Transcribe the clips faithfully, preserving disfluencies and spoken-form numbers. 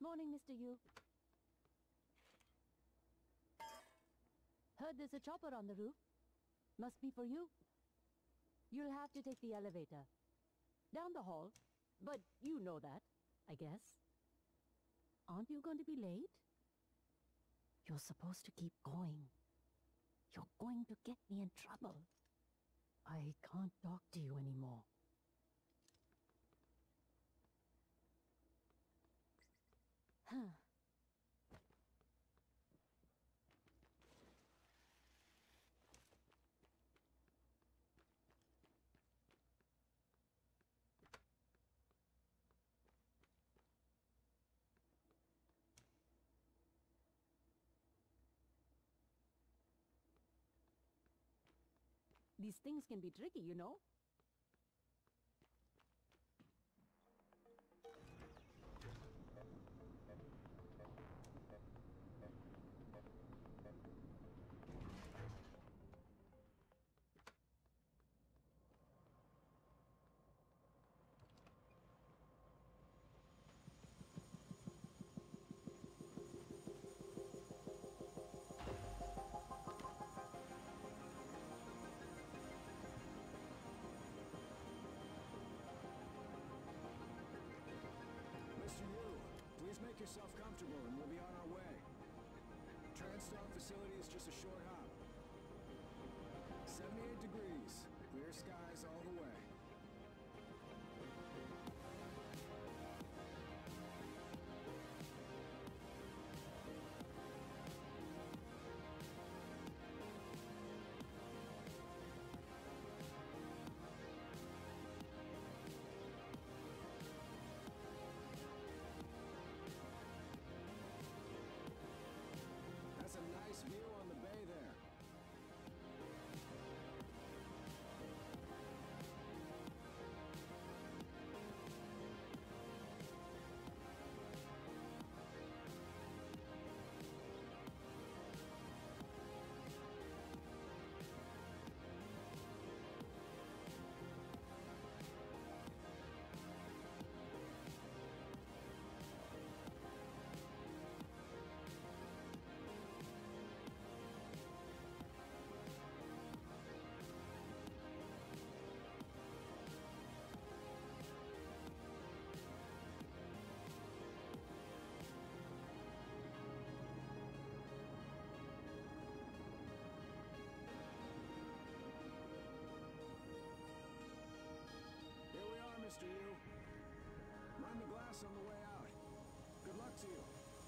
Morning, Mister Yu. Heard there's a chopper on the roof. Must be for you. You'll have to take the elevator. Down the hall. But you know that, I guess. Aren't you going to be late? You're supposed to keep going. You're going to get me in trouble. I can't talk to you anymore. Huh. These things can be tricky, you know? Mister Yu, please make yourself comfortable and we'll be on our way. Transtar facility is just a short hop. seventy-eight degrees. Clear skies all the way. That's a nice view on the bay there. Here we are, Mister Yu. Mind the glass on the way out. Good luck to you.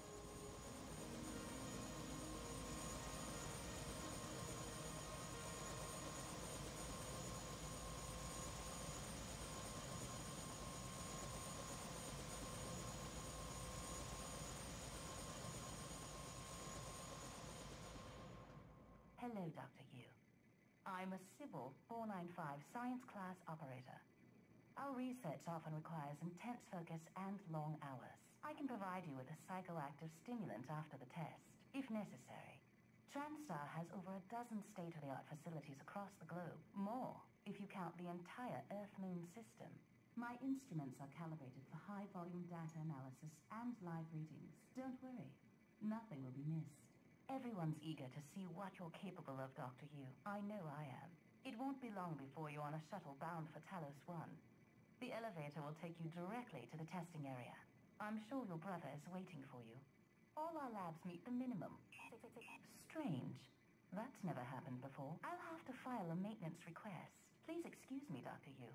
Hello, Doctor Yu. I'm a Sybil four ninety-five science class operator. Our research often requires intense focus and long hours. I can provide you with a psychoactive stimulant after the test, if necessary. TranStar has over a dozen state-of-the-art facilities across the globe. More, if you count the entire Earth-Moon system. My instruments are calibrated for high-volume data analysis and live readings. Don't worry, nothing will be missed. Everyone's eager to see what you're capable of, Doctor Yu. I know I am. It won't be long before you're on a shuttle bound for Talos One. The elevator will take you directly to the testing area. I'm sure your brother is waiting for you. All our labs meet the minimum. Strange. That's never happened before. I'll have to file a maintenance request. Please excuse me, Doctor Yu.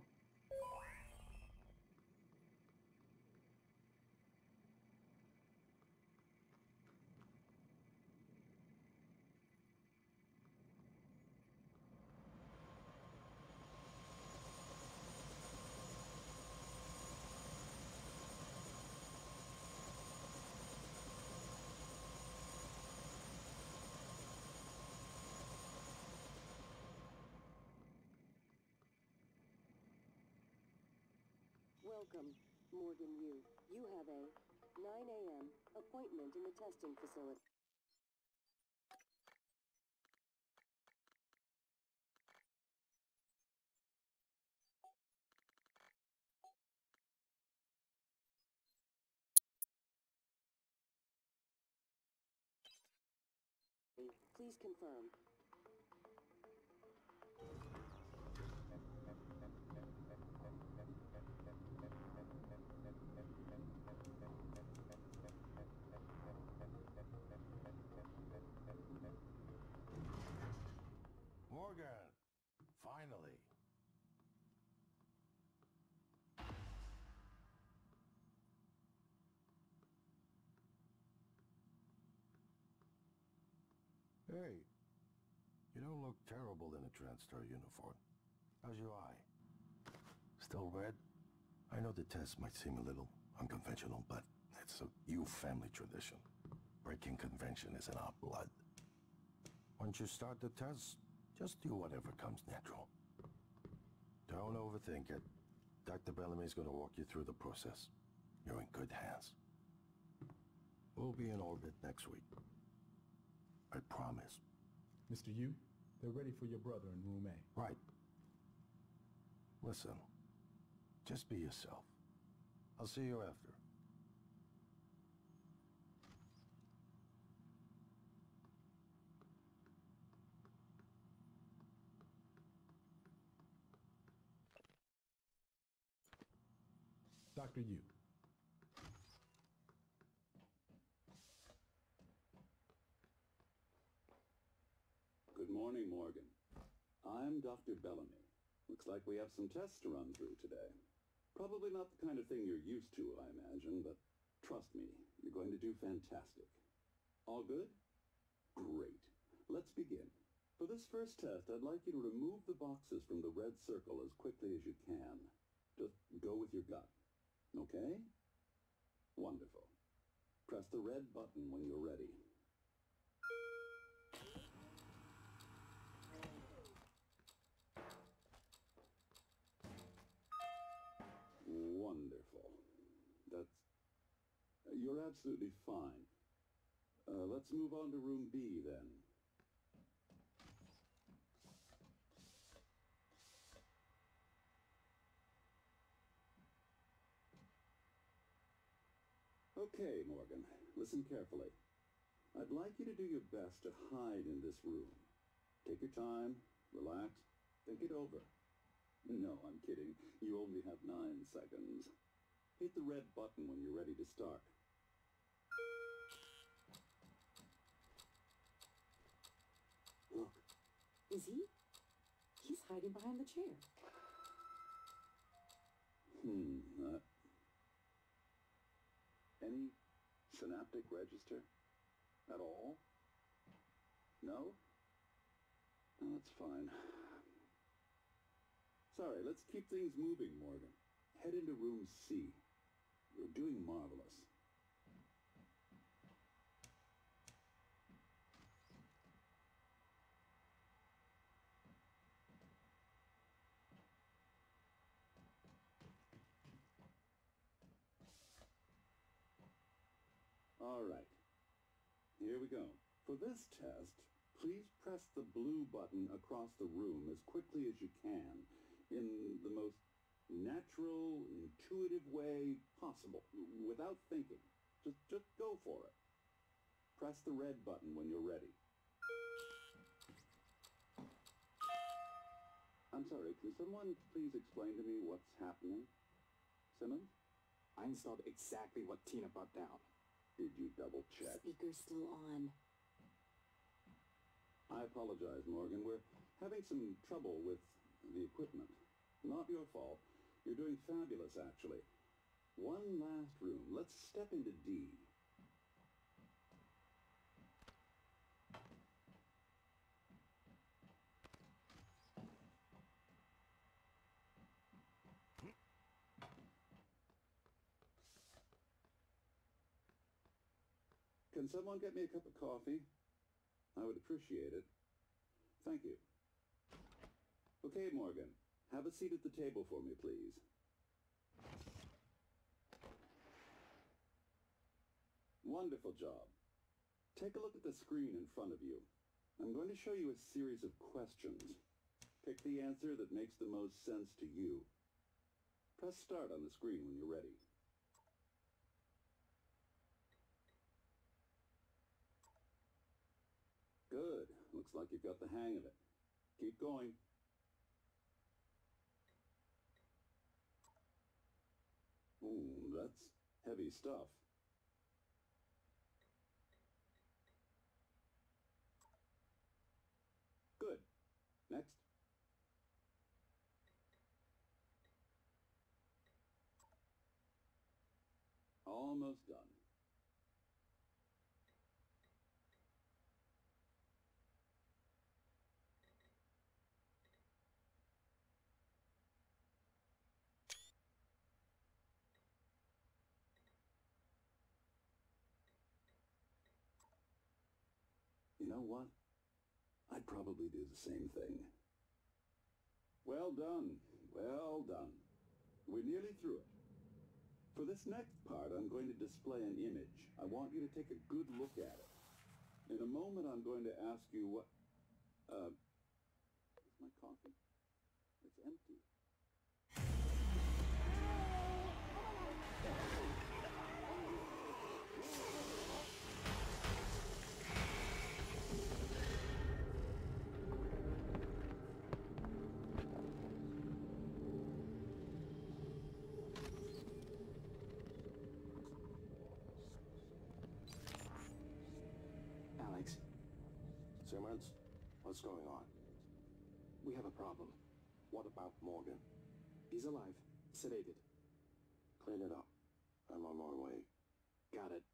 Welcome, Morgan Yu. You have a nine A M appointment in the testing facility. Please confirm. Morgan! Finally! Hey, you don't look terrible in a TranStar uniform. How's your eye? Still red? I know the test might seem a little unconventional, but it's a you family tradition. Breaking convention is in our blood. Once you start the test, just do whatever comes natural. Don't overthink it. Doctor Bellamy's gonna walk you through the process. You're in good hands. We'll be in orbit next week. I promise. Mister Yu, they're ready for your brother in room A. Right. Listen, just be yourself. I'll see you after. Doctor Yu. Good morning, Morgan. I'm Doctor Bellamy. Looks like we have some tests to run through today. Probably not the kind of thing you're used to, I imagine, but trust me, you're going to do fantastic. All good? Great. Let's begin. For this first test, I'd like you to remove the boxes from the red circle as quickly as you can. Just go with your gut. Okay? Wonderful. Press the red button when you're ready. Wonderful. That's... You're absolutely fine. Uh, let's move on to room B, then. Okay, Morgan. Listen carefully. I'd like you to do your best to hide in this room. Take your time, relax, think it over. No, I'm kidding. You only have nine seconds. Hit the red button when you're ready to start. Look. Is he? He's hiding behind the chair. Hmm, uh... Any synaptic register? At all? No? No, that's fine. Sorry, let's keep things moving, Morgan. Head into room C. You're doing marvelous. All right. Here we go. For this test, please press the blue button across the room as quickly as you can, in the most natural, intuitive way possible, without thinking. Just, just go for it. Press the red button when you're ready. I'm sorry, can someone please explain to me what's happening? Simmons? I installed exactly what Tina brought down. Did you double check? Speaker's still on. I apologize, Morgan. We're having some trouble with the equipment. Not your fault. You're doing fabulous, actually. One last room. Let's step into D. Can someone get me a cup of coffee? I would appreciate it. Thank you. Okay, Morgan. Have a seat at the table for me, please. Wonderful job. Take a look at the screen in front of you. I'm going to show you a series of questions. Pick the answer that makes the most sense to you. Press start on the screen when you're ready. Good. Looks like you've got the hang of it. Keep going. Ooh, that's heavy stuff. Good. Next. Almost done. You know what? I'd probably do the same thing. Well done. Well done. We're nearly through it. For this next part, I'm going to display an image. I want you to take a good look at it. In a moment, I'm going to ask you what... Uh... Where's my coffee? It's empty. Alex. Simmons, what's going on? We have a problem. What about Morgan? He's alive, sedated. Clean it up. I'm on my way. Got it.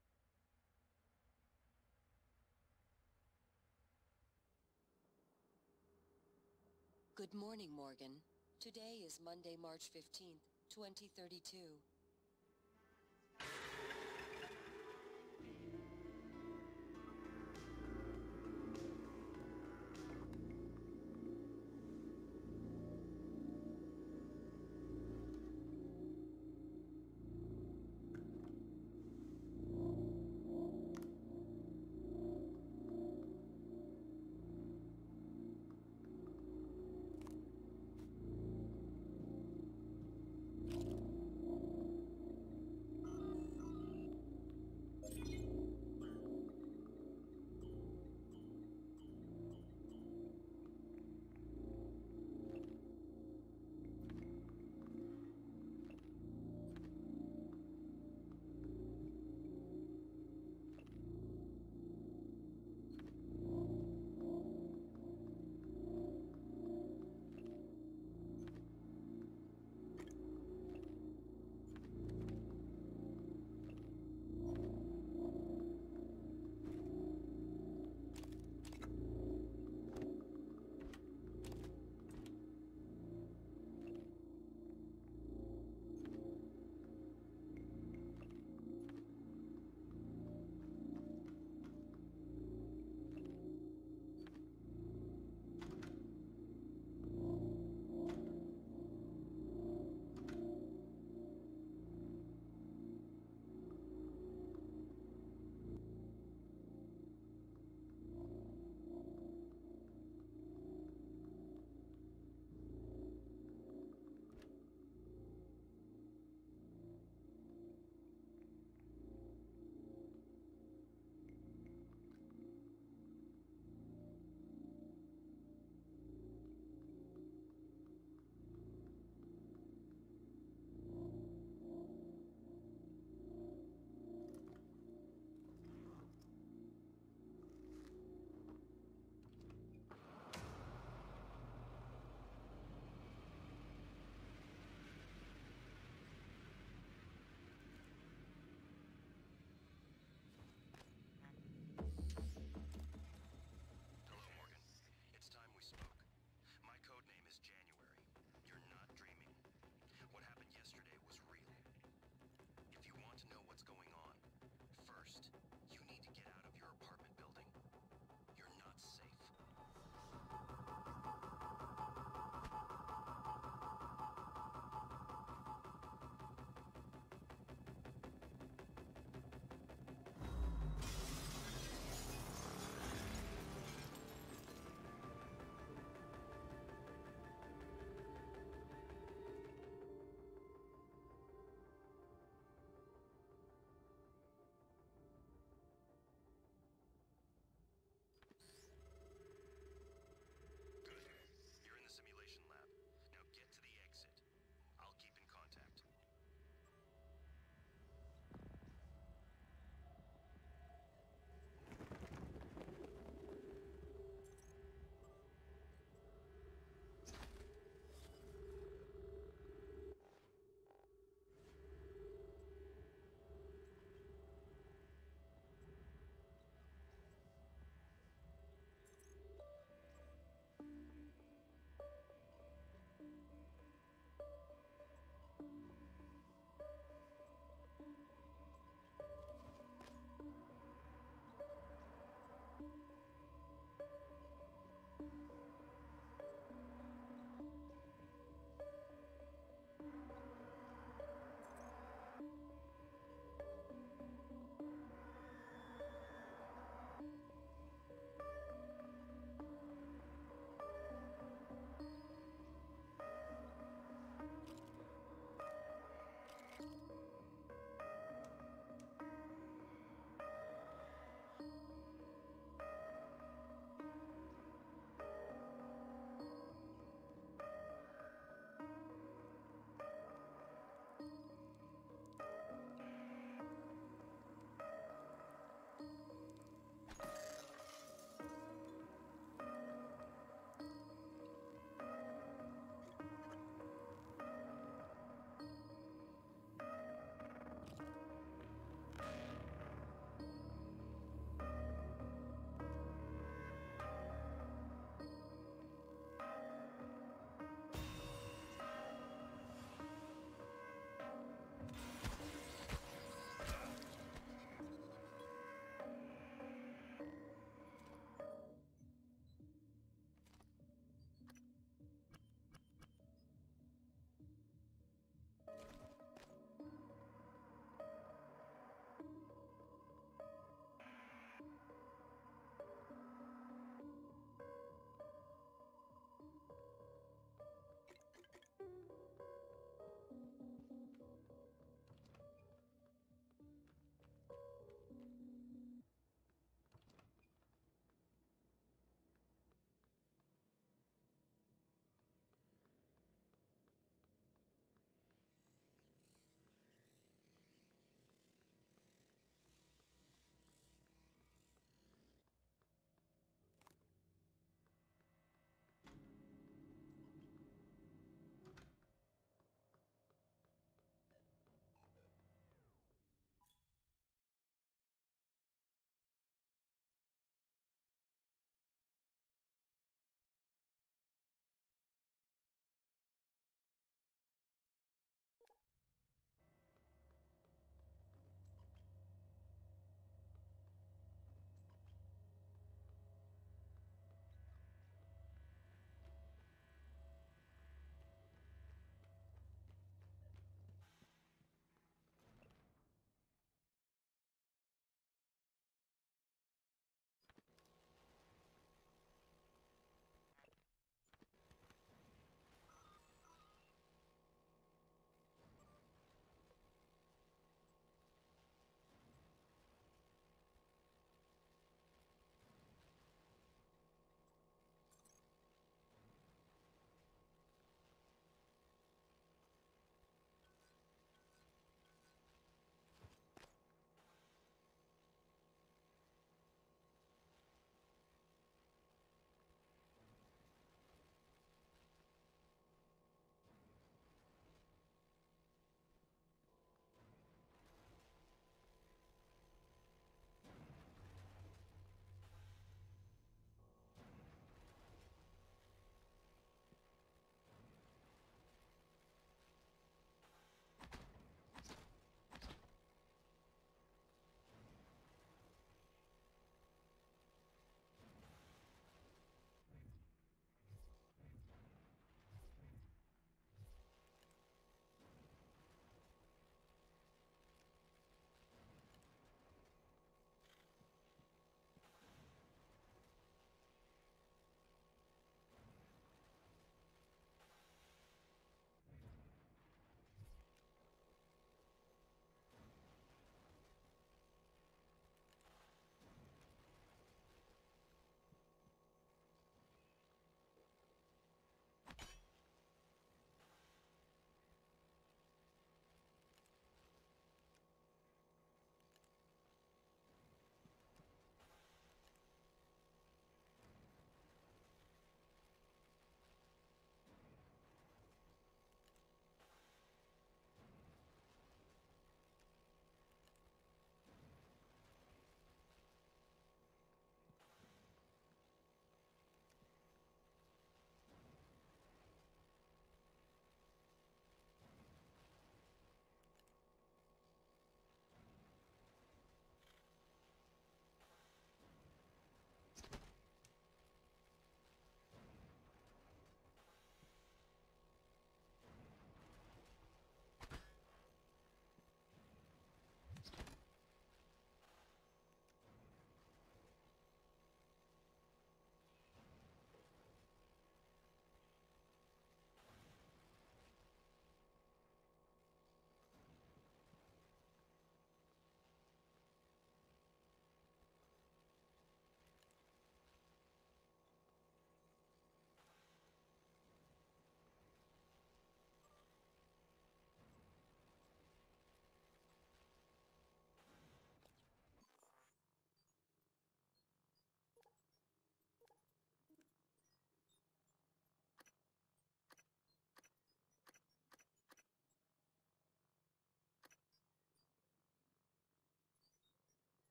Good morning, Morgan. Today is Monday, March fifteenth, twenty thirty-two.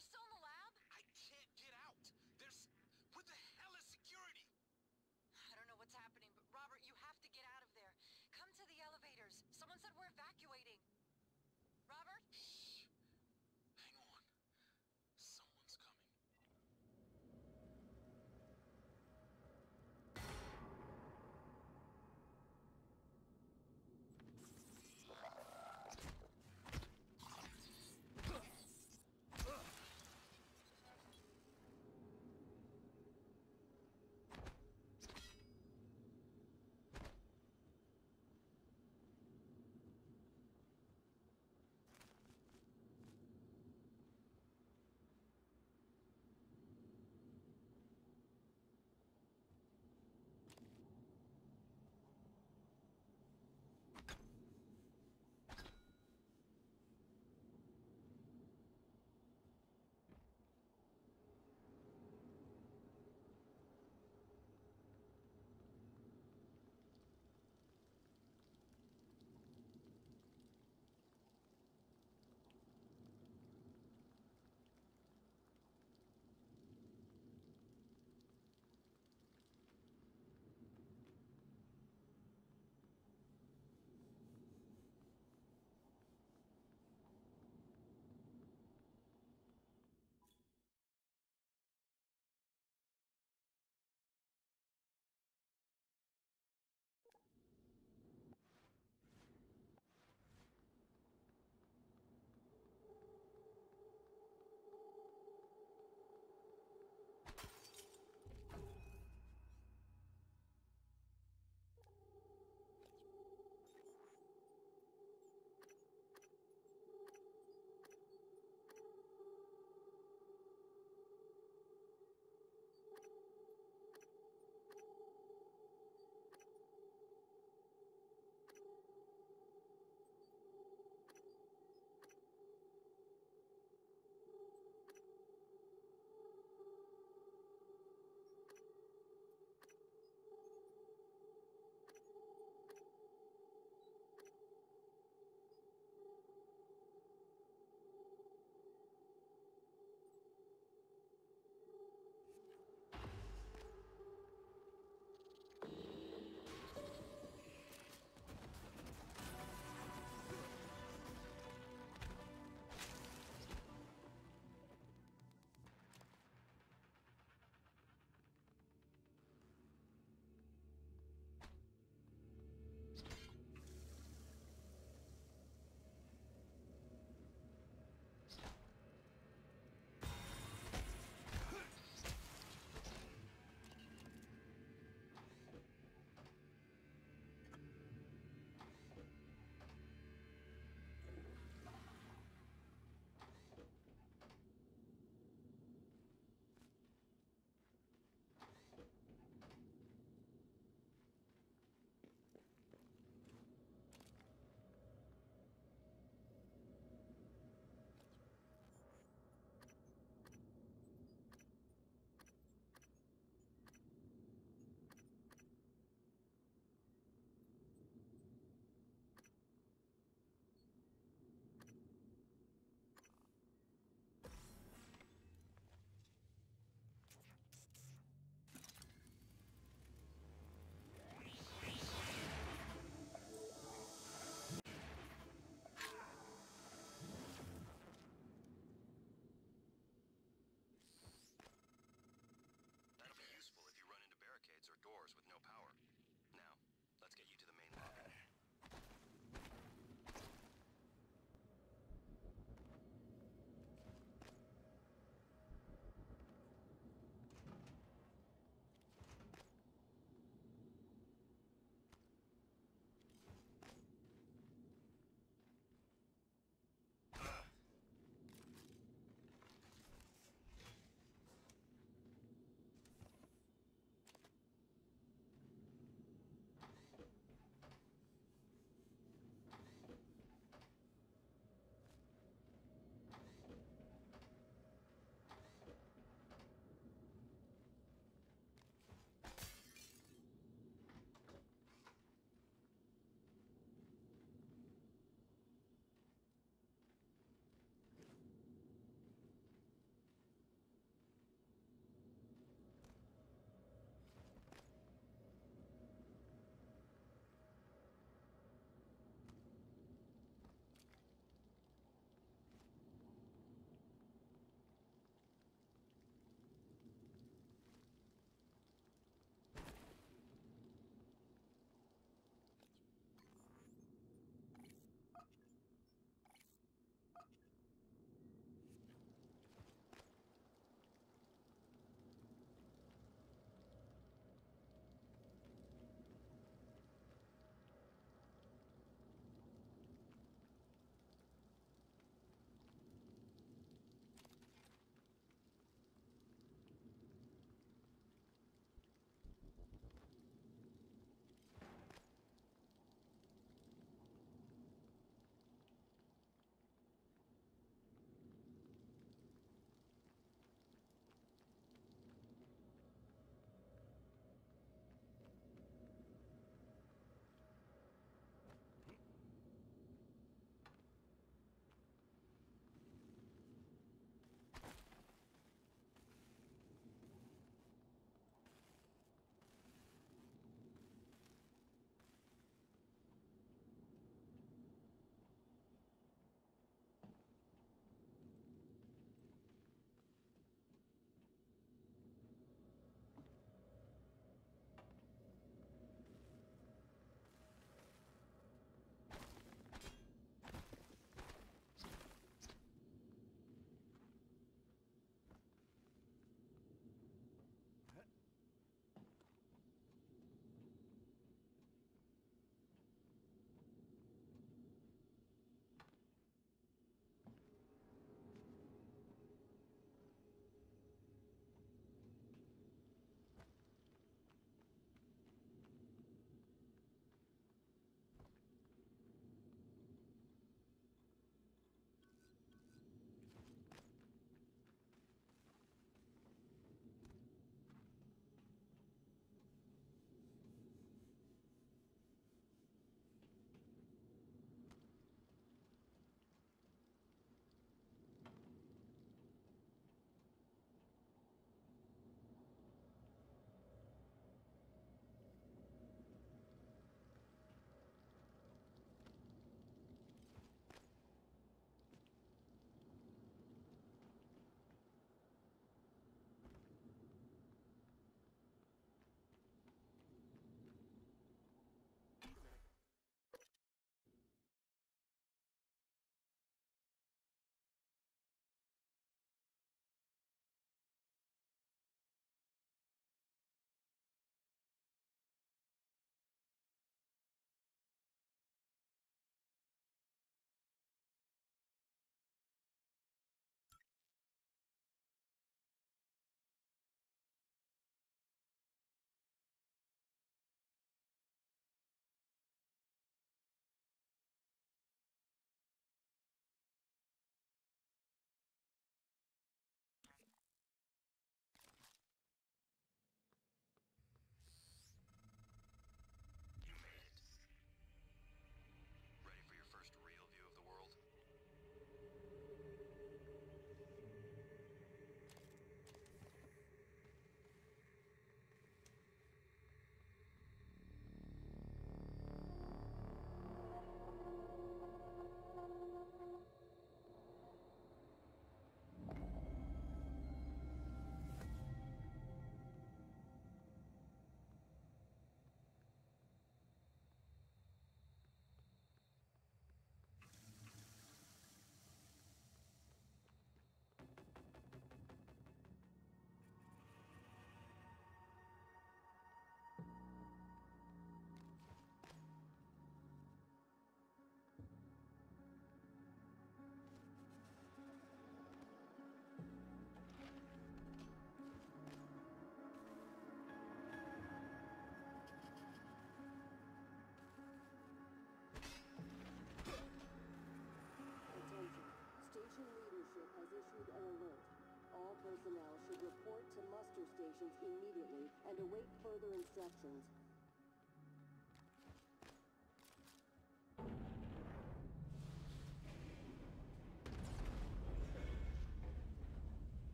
You're still in the lab? I can't get out. There's... Where the hell is security? I don't know what's happening, but Robert, you have to get out of there. Come to the elevators. Someone said we're evacuating. Robert? Shh. Hang on. Someone's coming. personnel should report to muster stations immediately and await further instructions.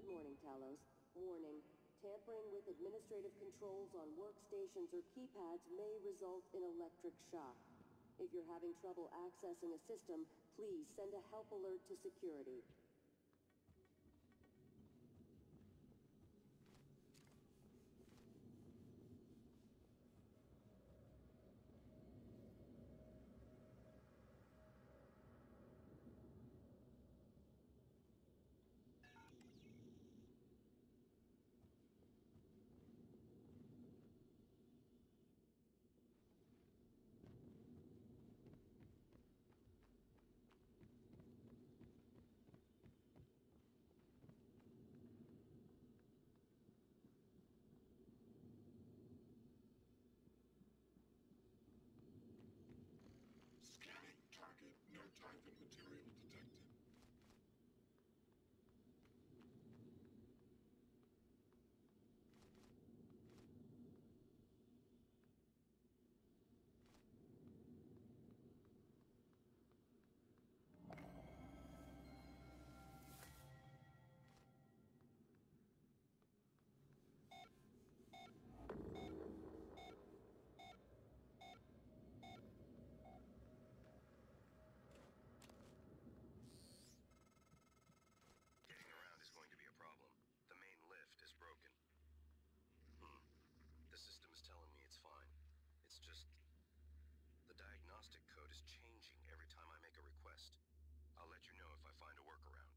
morning, Talos. Warning. Tampering with administrative controls on workstations or keypads may result in electric shock. If you're having trouble accessing a system, please send a help alert to security. Scanning target. No type and material detected. Getting around is going to be a problem. The main lift is broken. Hmm. The system is telling me it's fine. It's just... the diagnostic code is changing every time I make a request. I'll let you know if I find a workaround.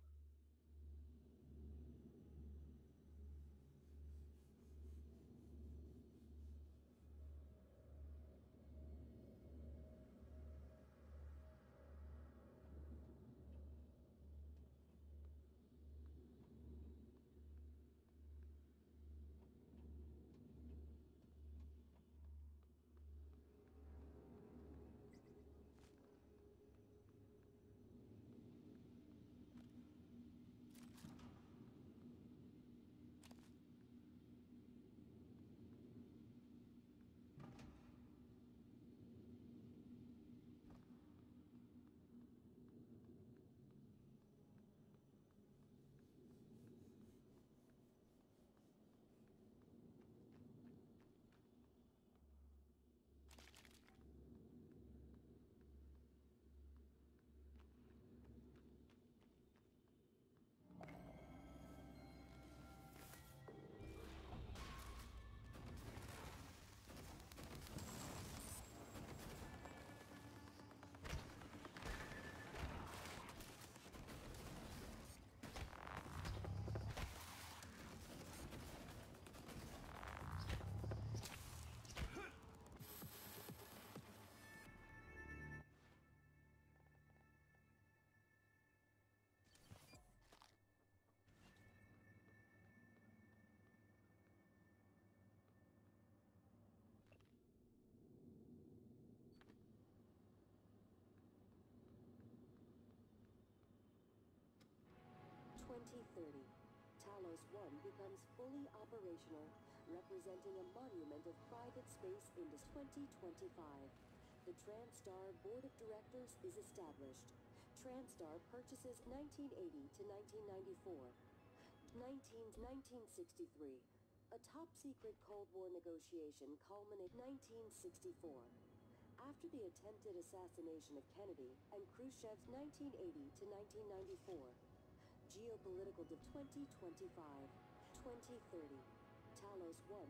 twenty thirty. Talos one becomes fully operational, representing a monument of private space into twenty twenty-five. The TranStar Board of Directors is established. TranStar purchases nineteen eighty to nineteen ninety-four. nineteen sixty-three. A top-secret Cold War negotiation culminated nineteen sixty-four. After the attempted assassination of Kennedy and Khrushchev's nineteen eighty to nineteen ninety-four. Geopolitical div twenty twenty-five. twenty thirty. Talos one.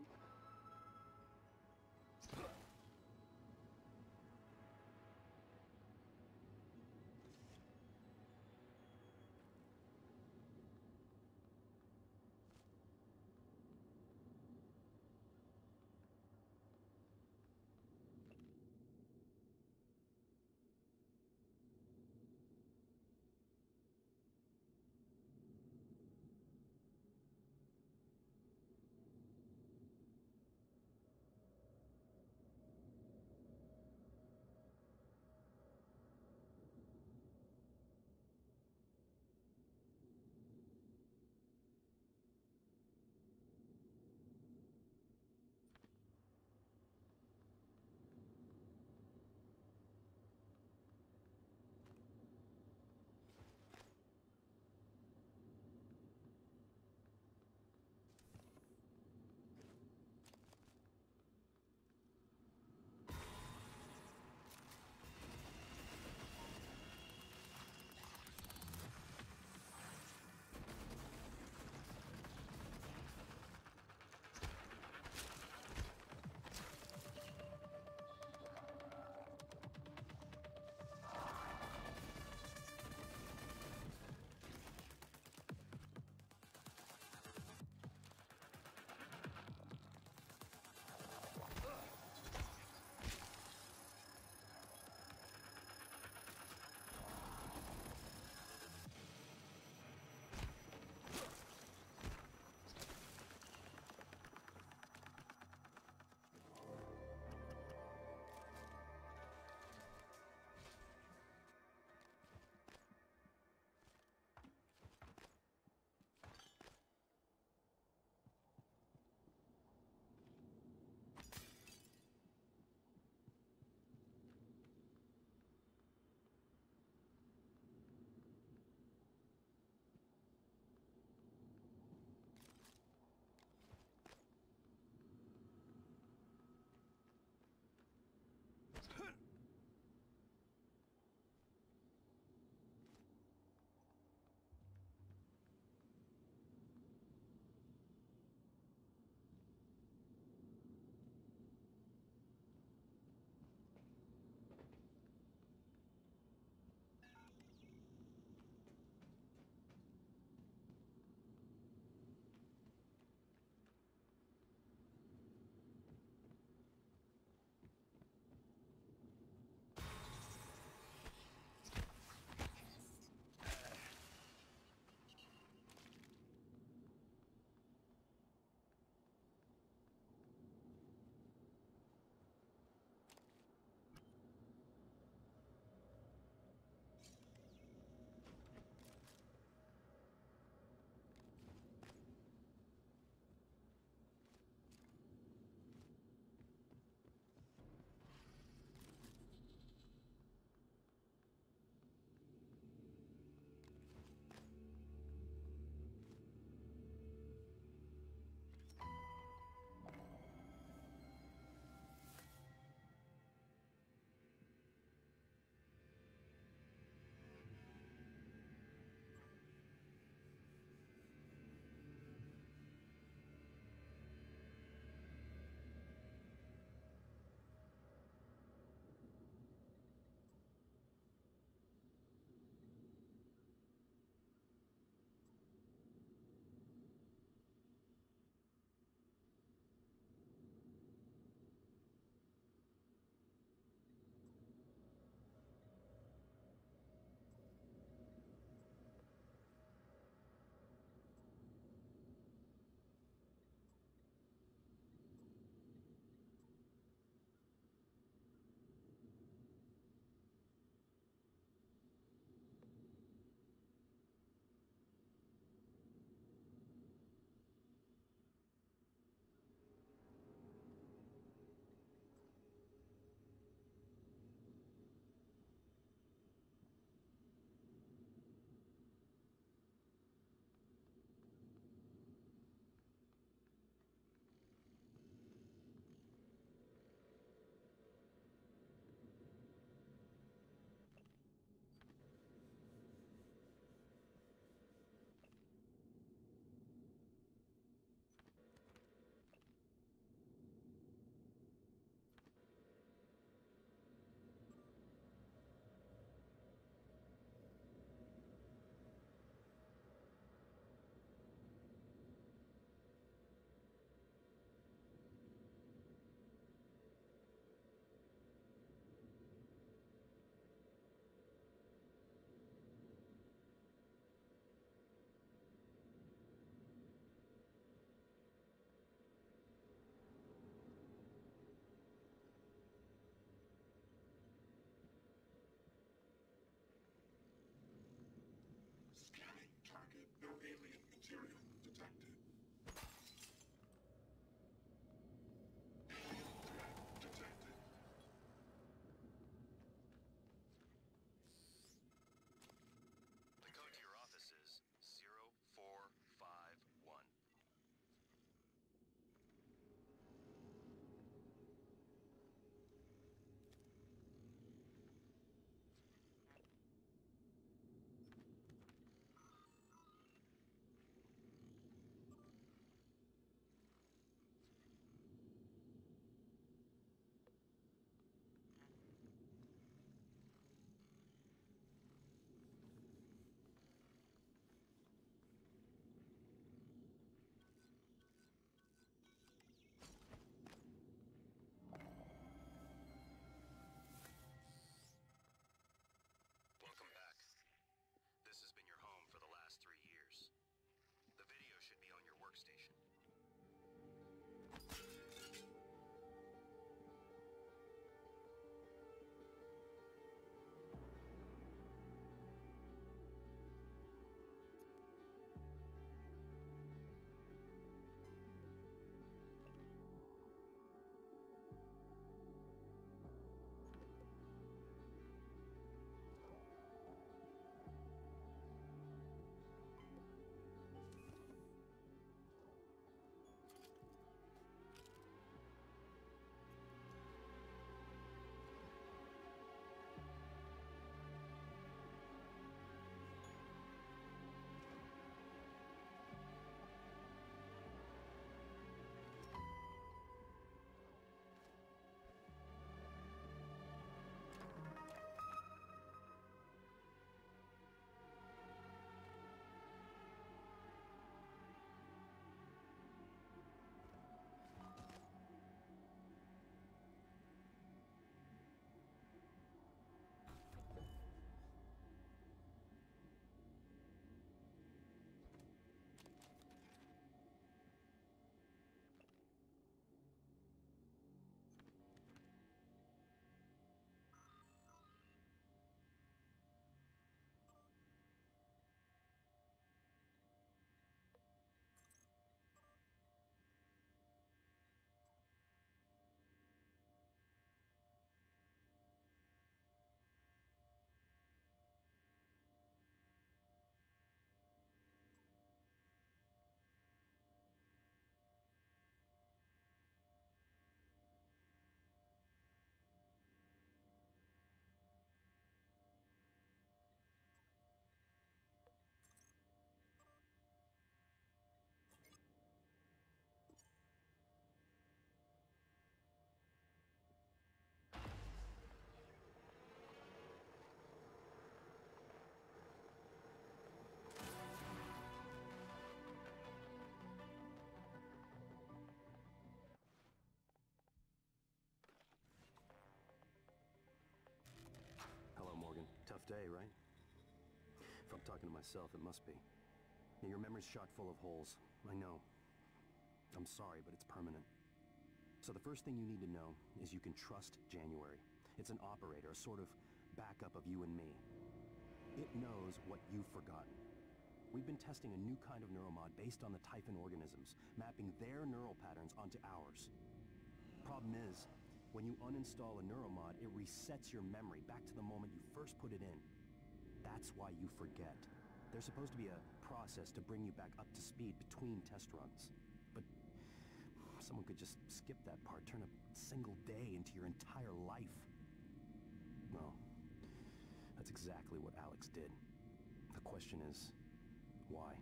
Rough day, right? If I'm talking to myself, it must be. Now, your memory's shot full of holes. I know. I'm sorry, but it's permanent. So the first thing you need to know is you can trust January. It's an operator, a sort of backup of you and me. It knows what you've forgotten. We've been testing a new kind of neuromod based on the Typhon organisms, mapping their neural patterns onto ours. Problem is, when you uninstall a neuromod, it resets your memory back to the moment you first put it in. That's why you forget. There's supposed to be a process to bring you back up to speed between test runs. But someone could just skip that part, turn a single day into your entire life. Well, that's exactly what Alex did. The question is, why?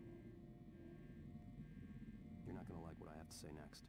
You're not gonna like what I have to say next.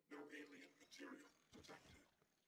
No alien material detected.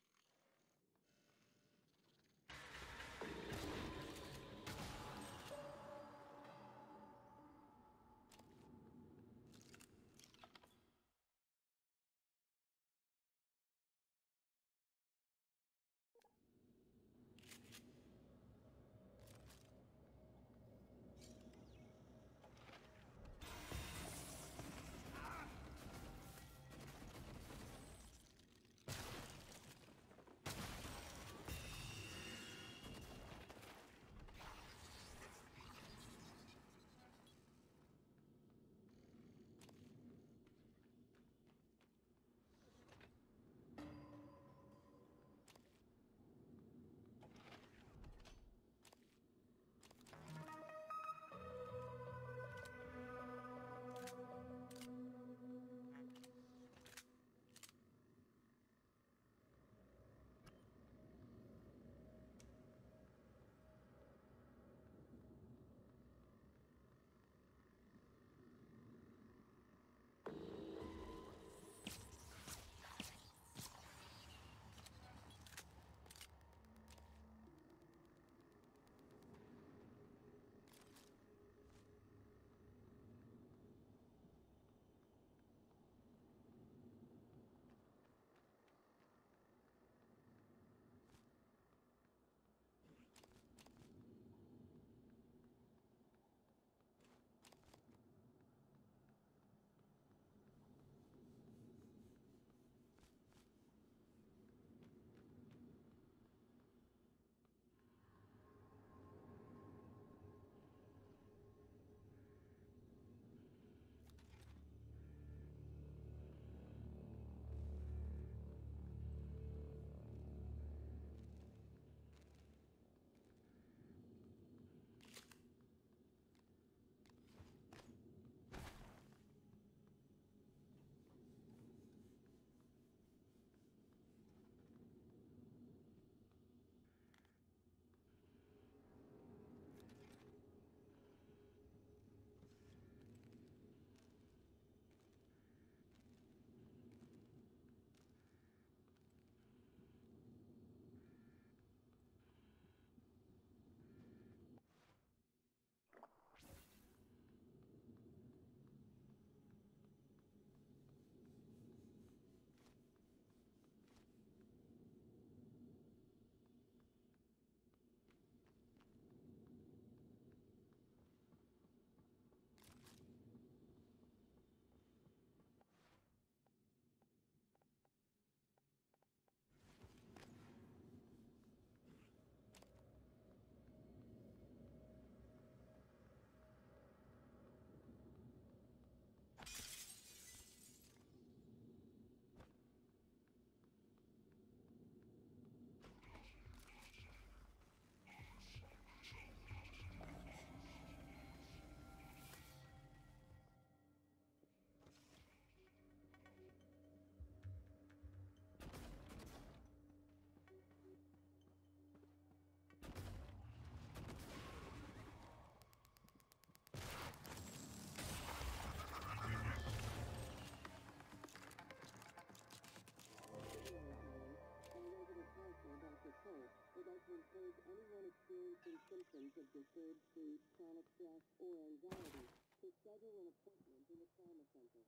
would like to encourage anyone experiencing symptoms of disturbed sleep, chronic stress, or anxiety to schedule an appointment in the trauma center.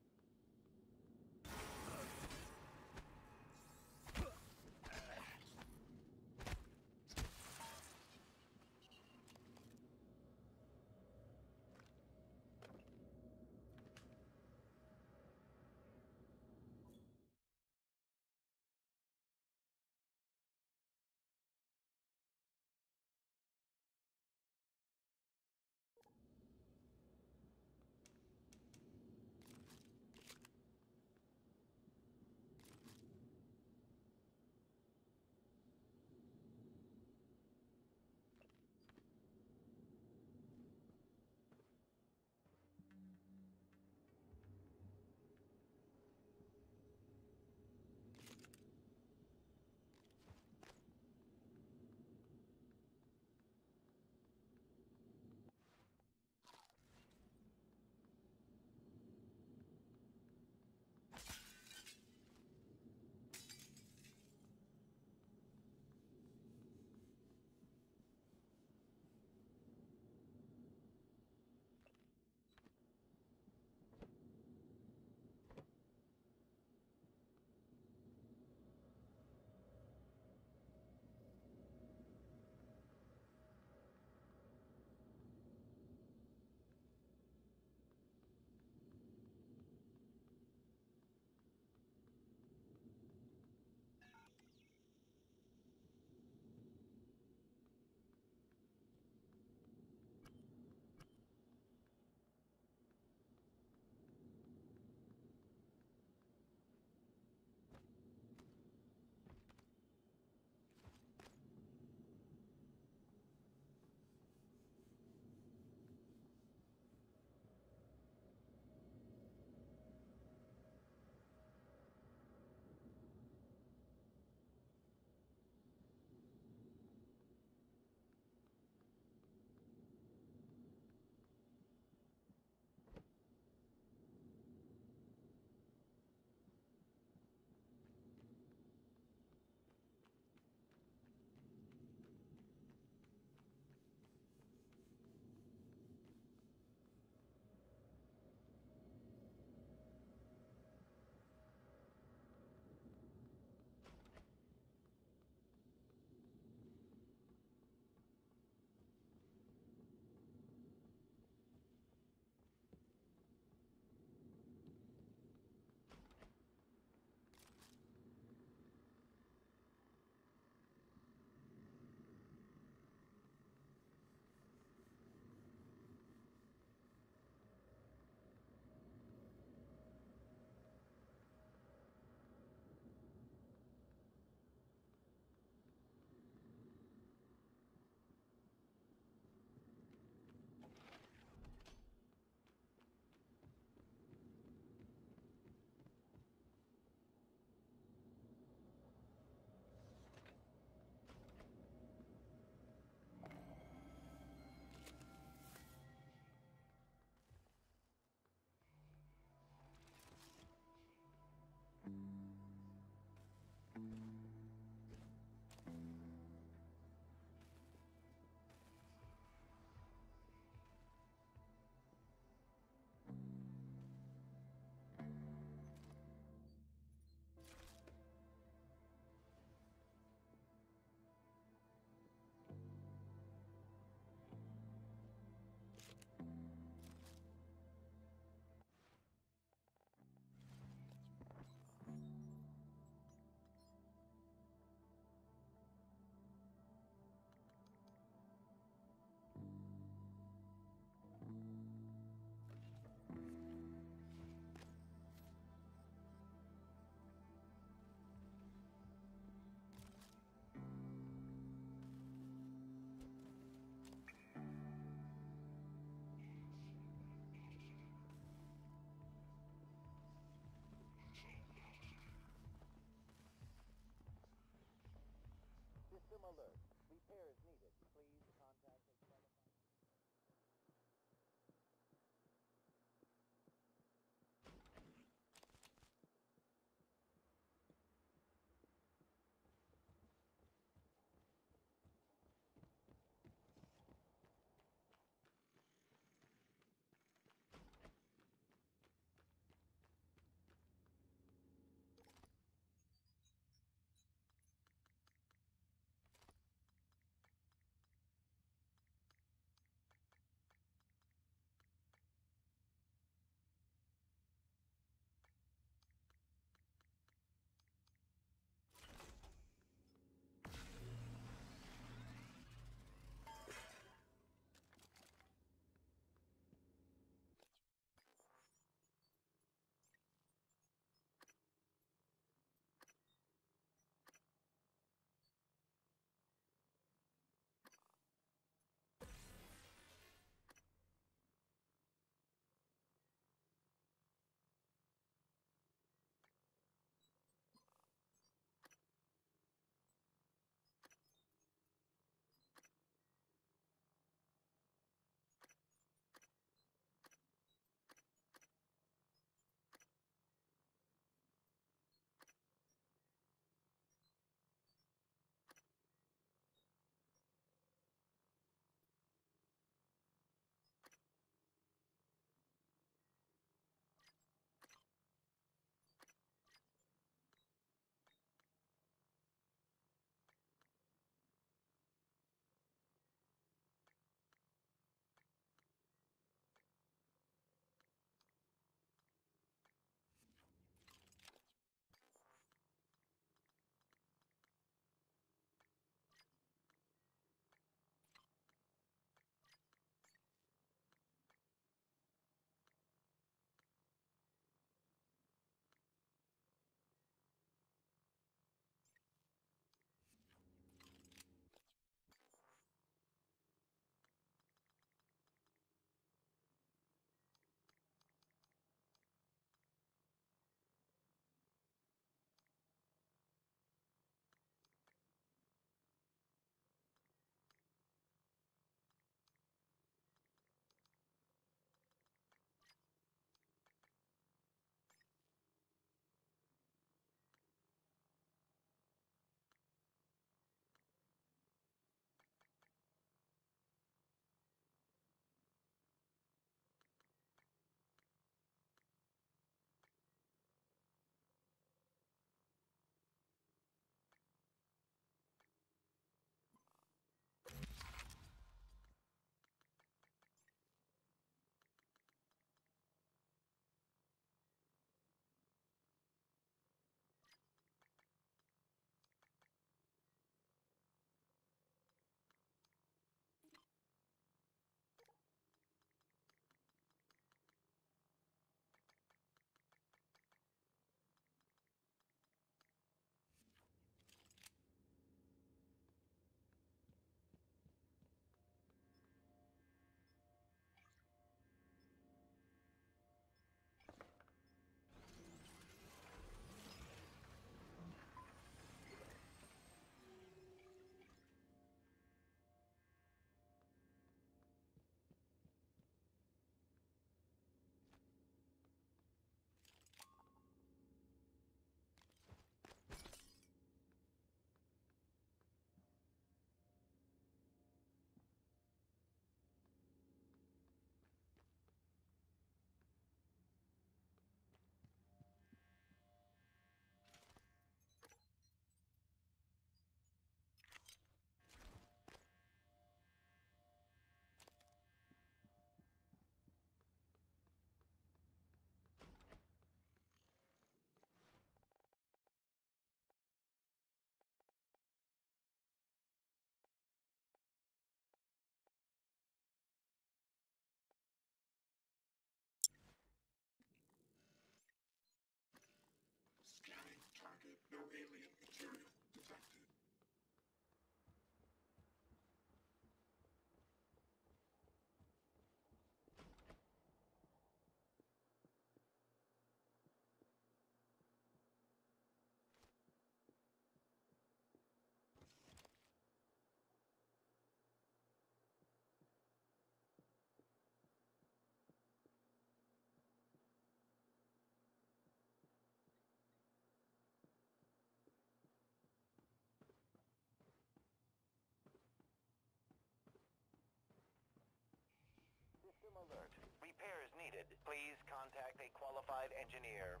qualified engineer.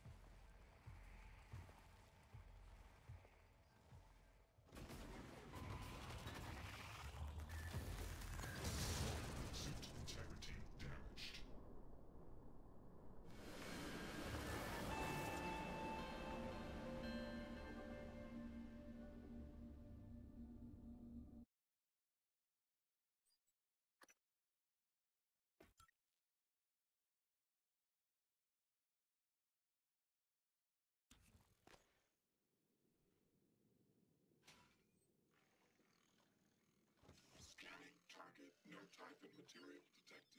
Suit integrity damaged. Scanning target. No type and material detected.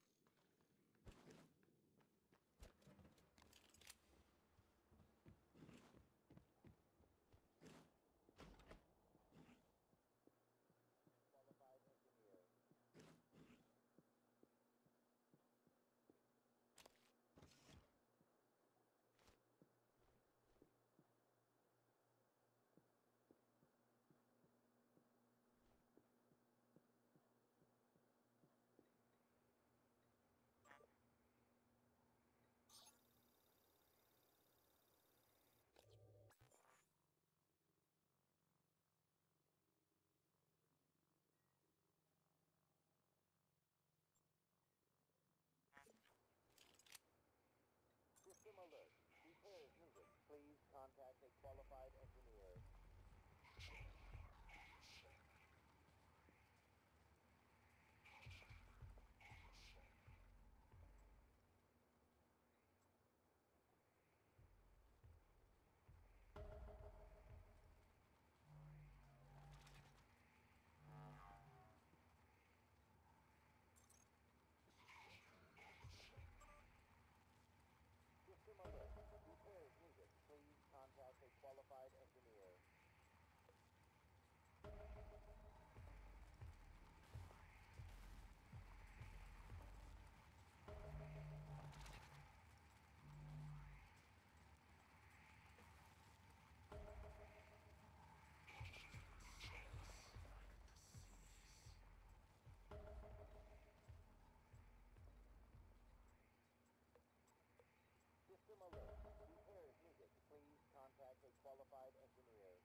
System alert. Repairs needed. Please contact a qualified engineer. System alert. Repairs needed. Please contact a qualified engineer. System alert. Repairs needed. Please contact a qualified engineer.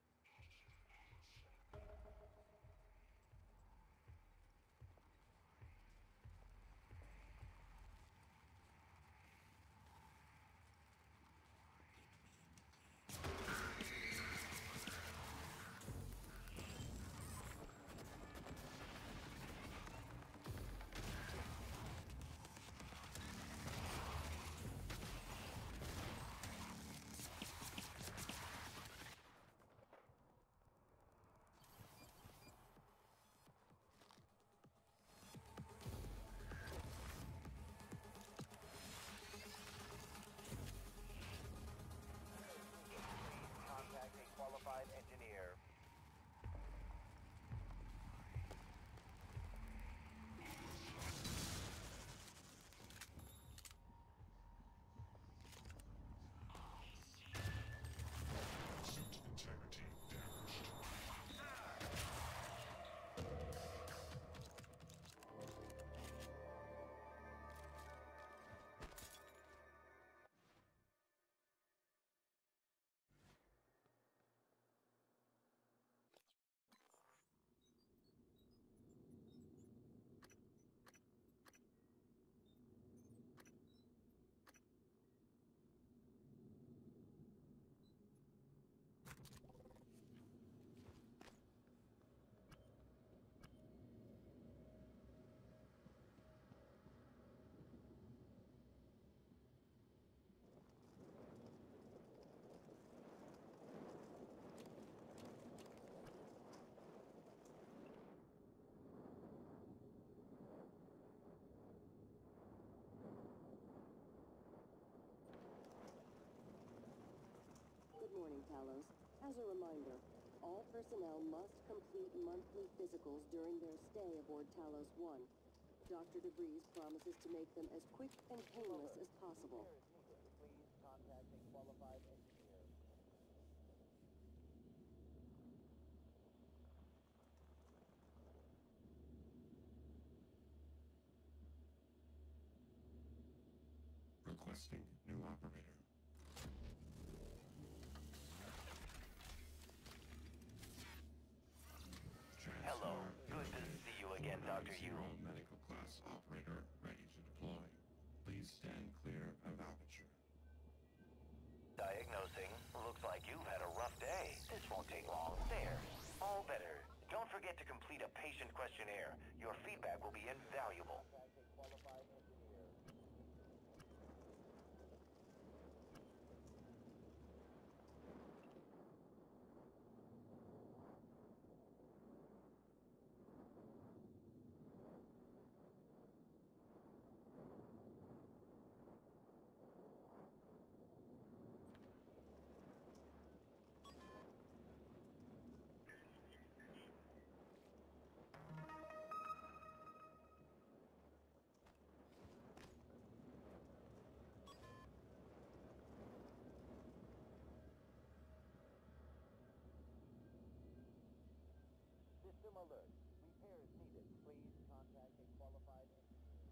Contact a qualified engineer. Suit integrity damaged. Good morning, Talos. As a reminder, all personnel must complete monthly physicals during their stay aboard Talos one. Doctor DeVries promises to make them as quick and painless as possible. Please contact a qualified engineer. Requesting new operator. Hello. Good to see you again, Doctor Yu. Medical class operator ready to deploy. Please stand clear of aperture. Diagnosing. Looks like you've had a rough day. This won't take long. There. All better. Don't forget to complete a patient questionnaire. Your feedback will be invaluable. System alert. Repairs needed. Please contact a qualified engineer.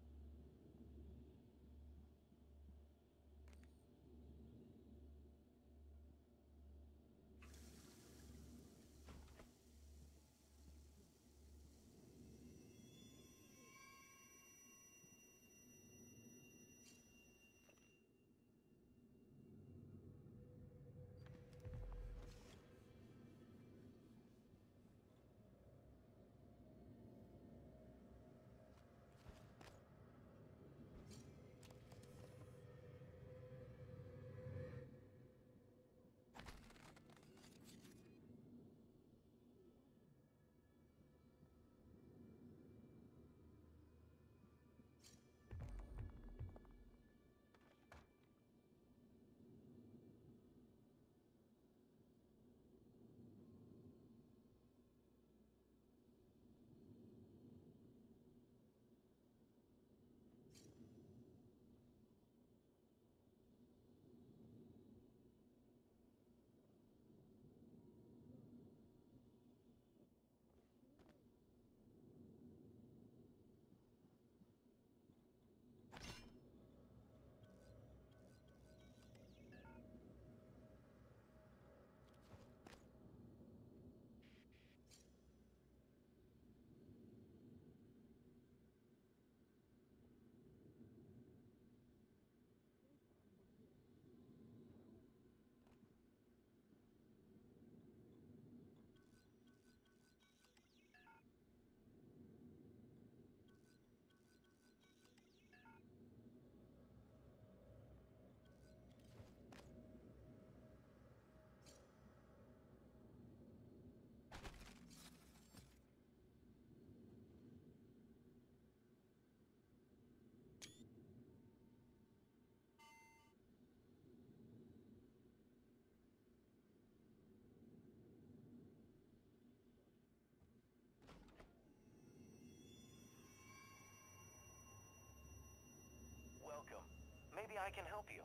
Welcome. Maybe I can help you.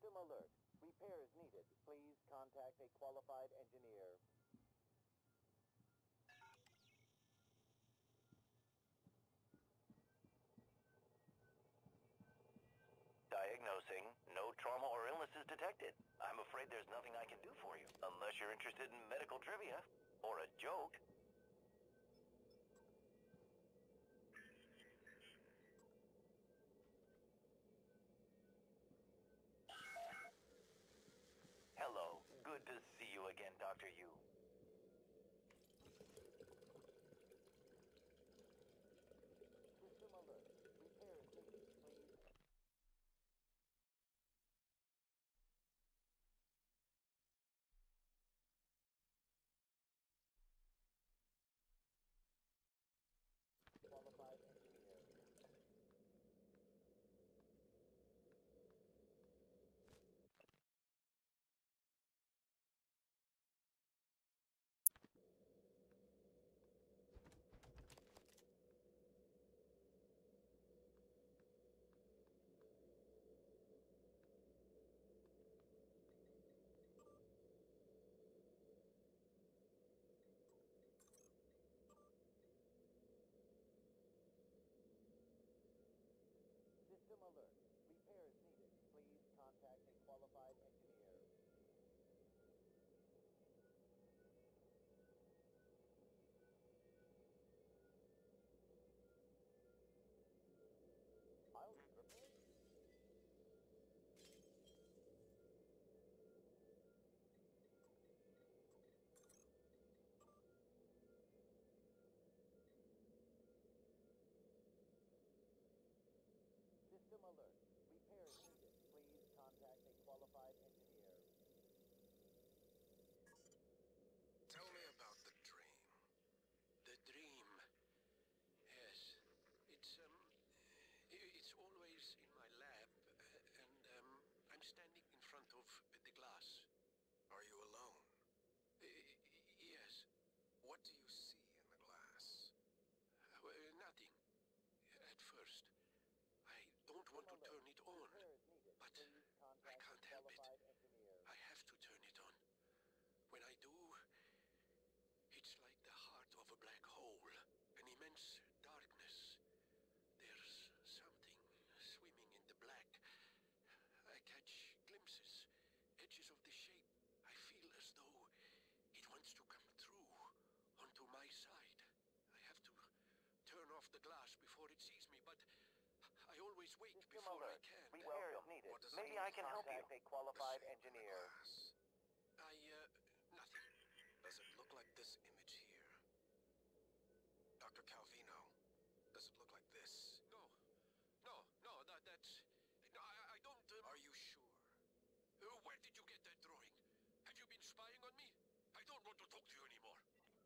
System alert. Repairs needed. Please contact a qualified engineer. Diagnosing. No trauma or illnesses detected. I'm afraid there's nothing I can do for you, unless you're interested in medical trivia. Or a joke. Hello. Good to see you again, Doctor Yu. System alert. Repairs needed. Please. Qualified engineer. System alert. Repairs needed. Please contact a qualified engineer. I'll need repairs. System alert. Repairs needed. Please contact a qualified engineer. Tell me about the dream. The dream. Yes. It's, um... i- It's always in my lab, uh, and, um... I'm standing in front of the glass. Are you alone? Uh, yes. What do you see in the glass? Uh, well, nothing. At first. I don't want to turn it on, but I can't help it. I have to turn it on. When I do, it's like the heart of a black hole, an immense darkness. There's something swimming in the black. I catch glimpses, edges of the shape. I feel as though it wants to come through onto my side. I have to turn off the glass before it sees me, but I always wake System before alert. I can. Repairs needed. What does it Maybe mean? I can help you. Contact a qualified engineer. I, uh, nothing. Does it look like this image here? Doctor Calvino, does it look like this? No. No, no, that, that's... No, I, I don't... Um... Are you sure? Uh, where did you get that drawing? Have you been spying on me? I don't want to talk to you anymore.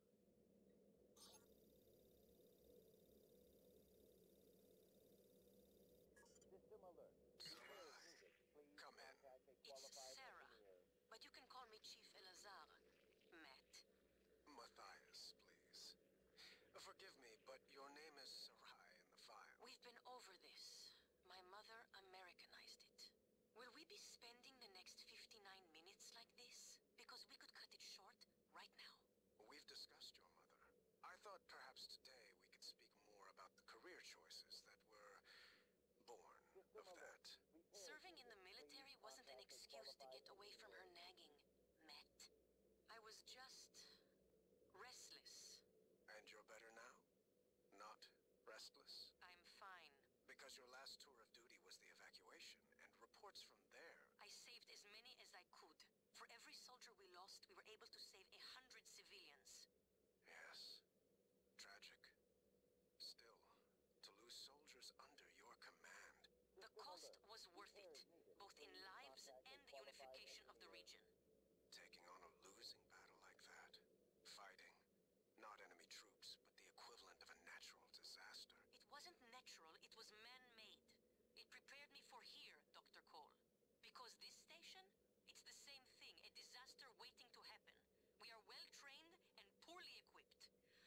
System alert. Repairs needed. Please Come in. contact a It's qualified Sarah, engineer. but you can call me Chief Elazar. Matt. Matthias, please. Uh, Forgive me, but your name is Sarai in the file. We've been over this. My mother Americanized it. Will we be spending the next fifty-nine minutes like this? Because we could cut it short right now. We've discussed your mother. I thought perhaps today we could speak more about the career choices that were born of that. Serving in the military wasn't an excuse to get away from her nagging, Matt. I was just... restless. And you're better now? Not restless? I'm fine. Because your last tour of duty was the evacuation, and reports from there... I saved as many as I could. For every soldier we lost, we were able to save a hundred civilians. Yes. Tragic. Still, to lose soldiers under your command... The cost was worth it, both in lives and the unification of the region. Taking on a losing battle like that. Fighting, not enemy troops, but the equivalent of a natural disaster. It wasn't natural, it was man-made. It prepared me for here, Doctor Cole. Because this station, it's the same thing, a disaster waiting to happen. We are well-trained and poorly equipped.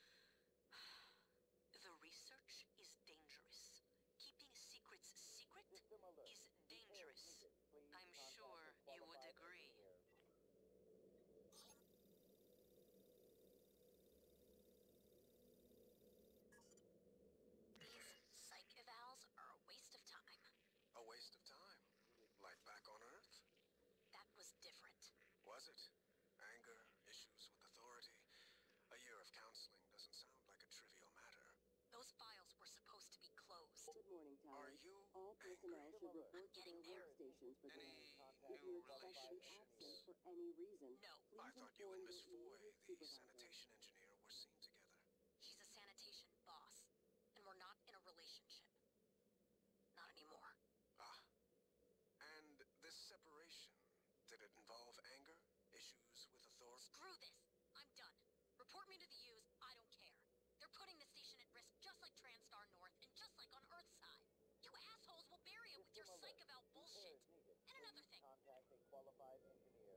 The research is dangerous. Keeping secrets secret is dangerous. I'm sure waste of time. Like back on Earth? That was different. Was it? Anger, issues with authority. A year of counseling doesn't sound like a trivial matter. Those files were supposed to be closed. Good morning, Tower. Are you All personnel angry? should report to getting their there. workstations for Any today. If new you're expected to be absent relationships? for any reason, No. please I thought you inform and your Miss Foy, immediate the supervisor. sanitation engineer, were seen together. He's a sanitation boss, and we're not in a relationship. Not anymore. Ah. And this separation, did it involve anger? Issues with authority? Screw this! I'm done. Report me to the U's, I don't care. They're putting the station at risk just like TranStar North and just like on Earthside. You assholes will bury it with your psych about bullshit. And another thing. Contact a qualified engineer.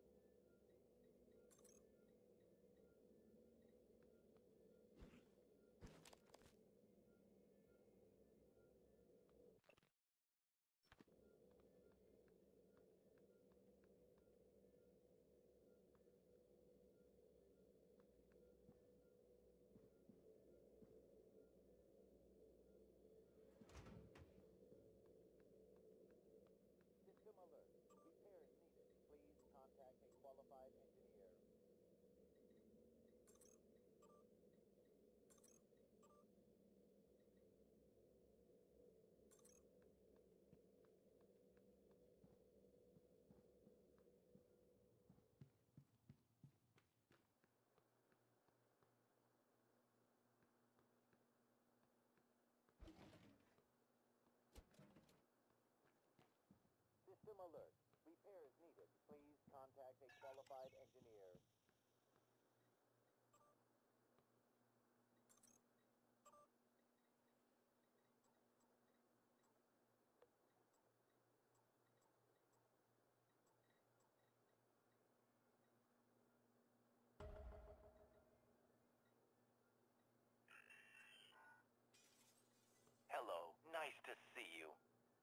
System alert. Repairs needed. Please contact a qualified engineer. System alert. Repairs needed. Please contact a qualified engineer. Hello. Nice to see you.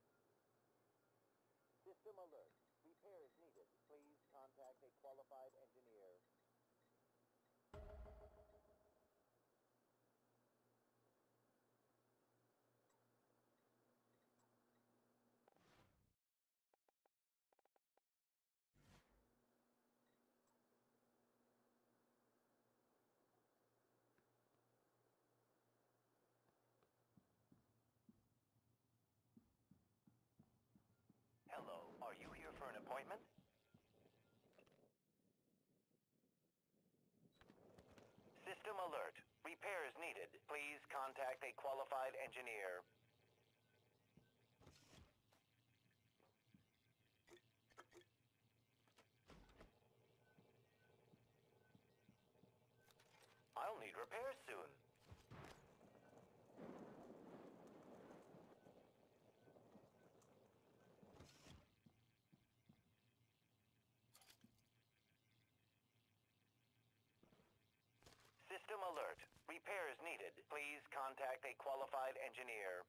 System alert. Repairs needed. Please contact a qualified engineer. Hello. Are you here for an appointment? System alert. Repairs needed. Please contact a qualified engineer. I'll need repairs soon. System alert. Repairs needed. Please contact a qualified engineer.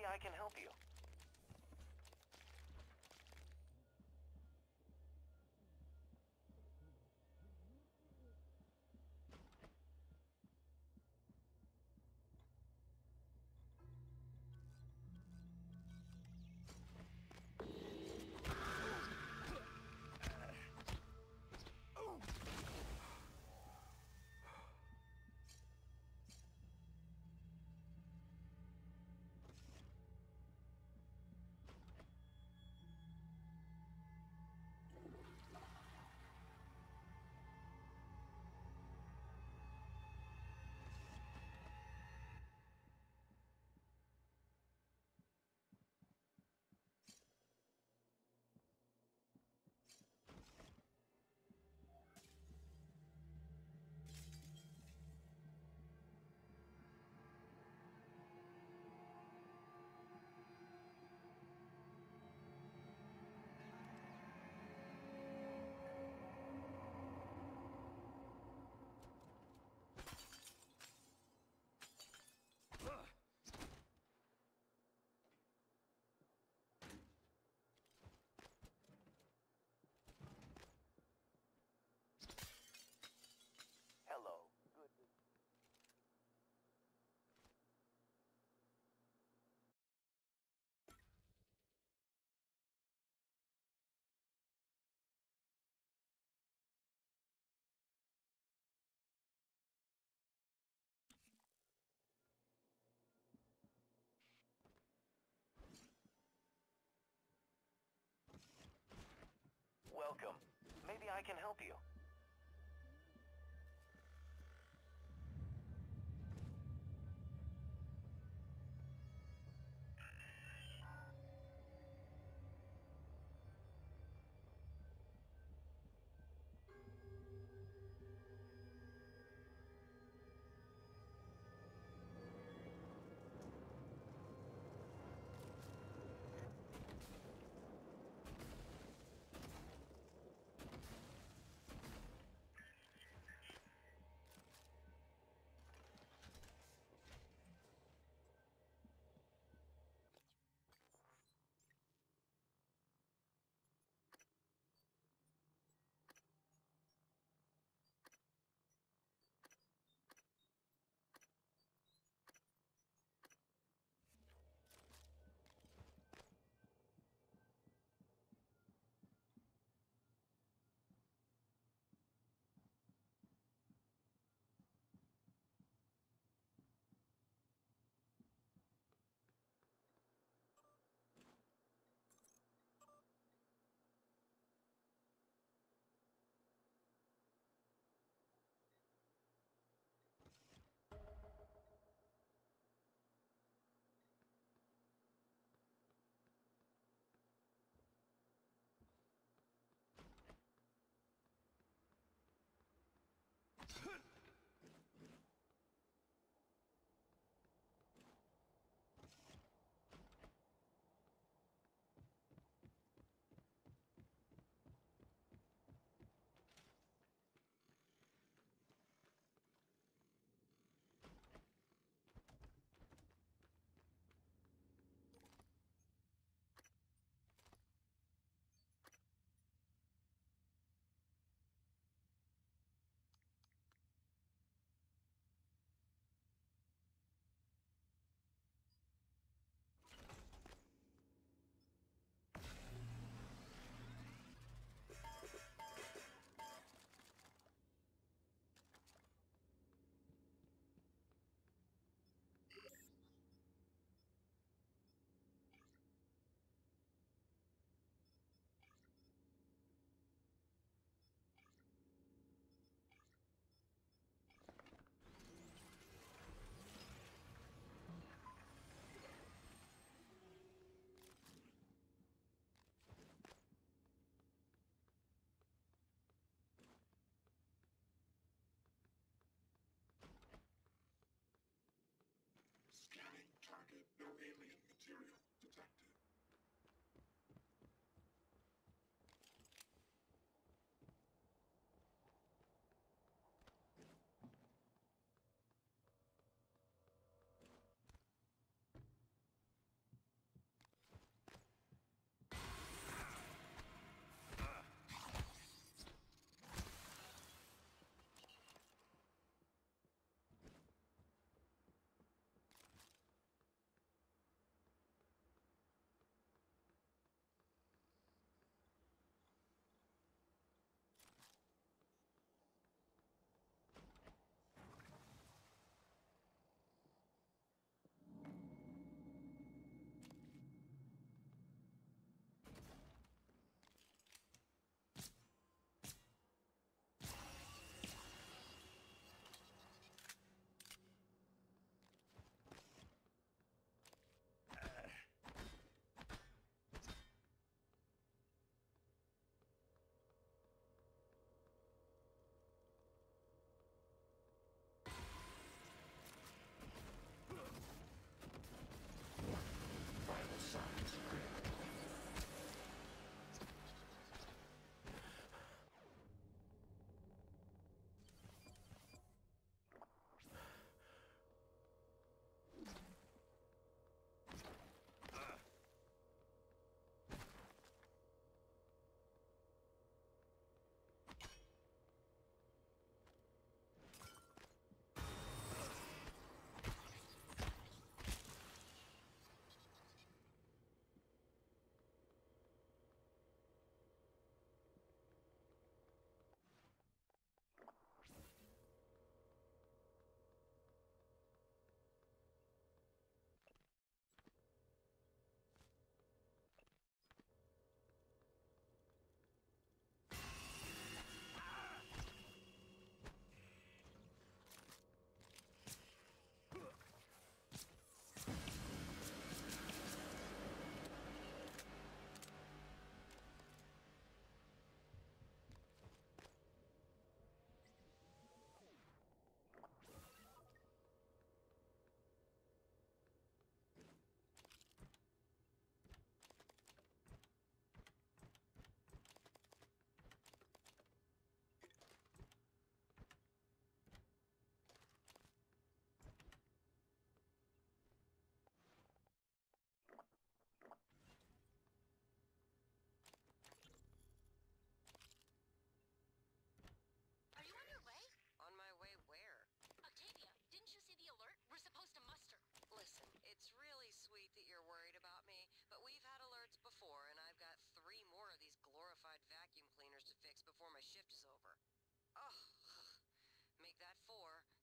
Maybe I can help you. Hello. Good. Welcome. Maybe I can help you.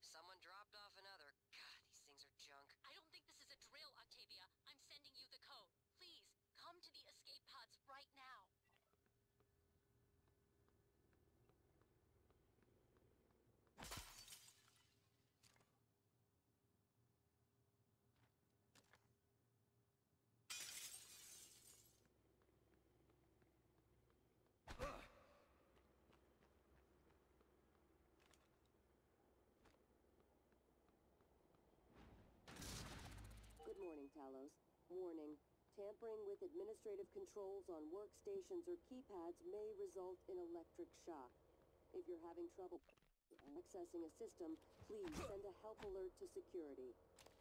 Someone dropped off another. God, these things are junk. I don't think this is a drill, Octavia. I'm sending you the code. Please, come to the escape pods right now. Good morning, Talos. Warning. Tampering with administrative controls on workstations or keypads may result in electric shock. If you're having trouble accessing a system, please send a help alert to security.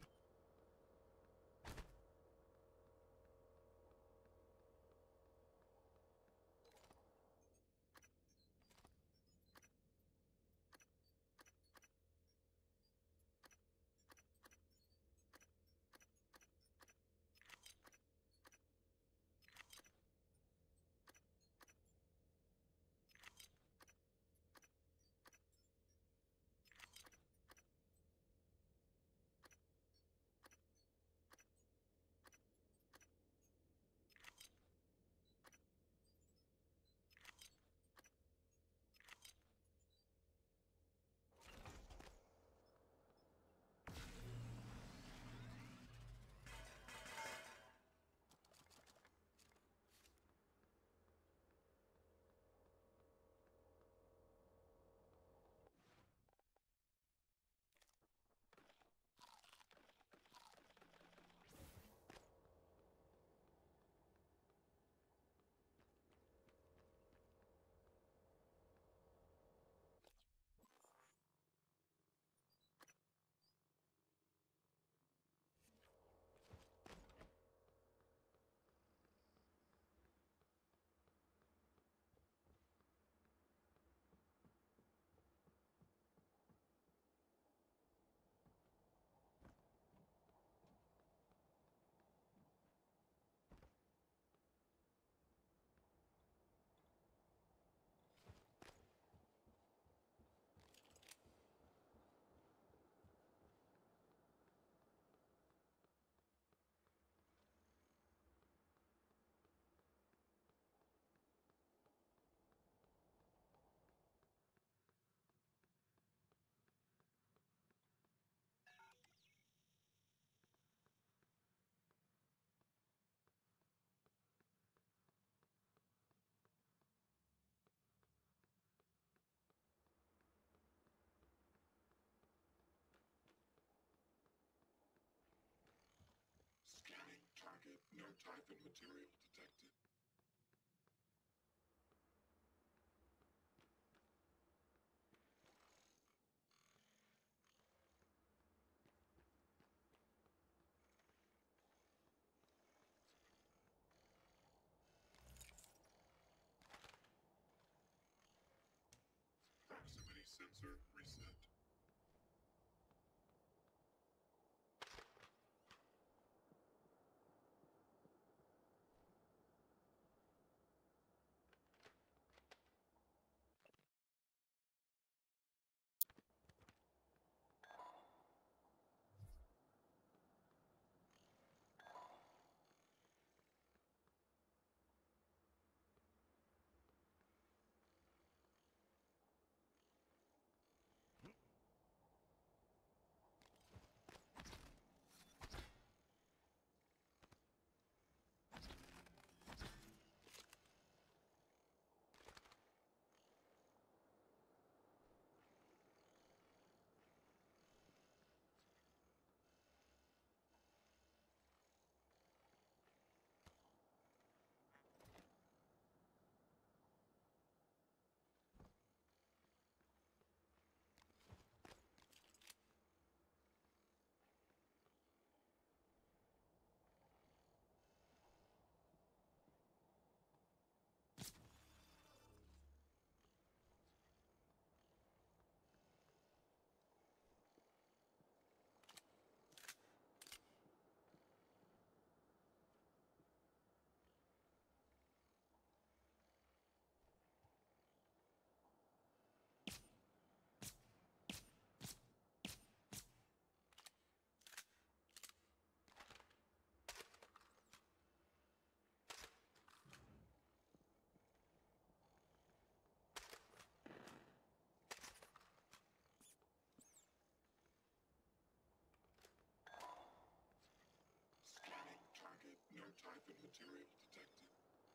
Scanning target. No Typhon material detected. Proximity sensor reset. material detected.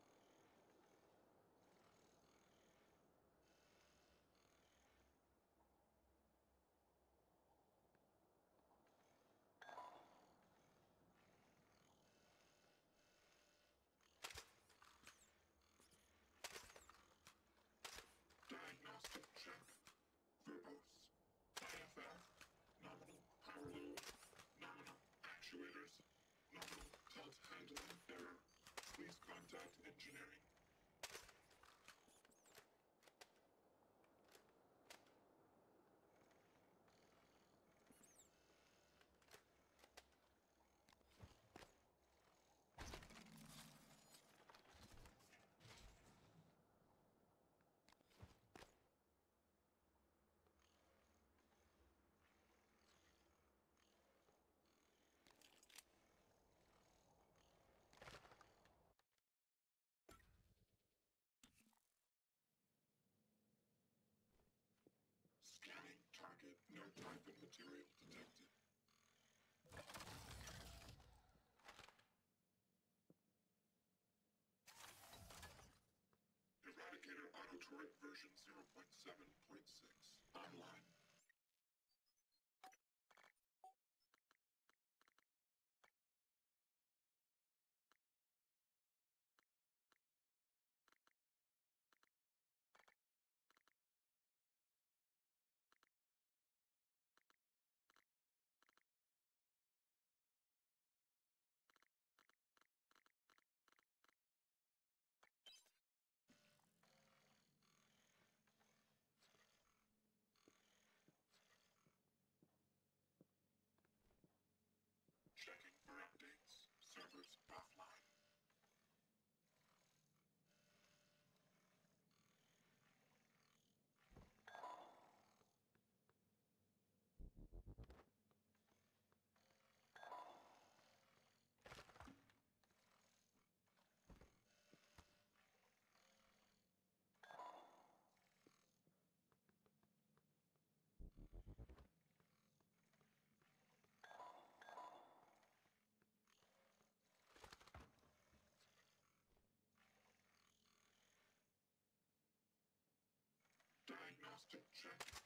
Diagnostic check. Verbose. I F F. Nominal power load. Nominal actuators. Nominal tilt handling error. Please contact engineering. Scanning target. No type and material detected. Eradicator auto turret version zero point seven point six online. Checking for updates. Servers offline. Diagnostic check.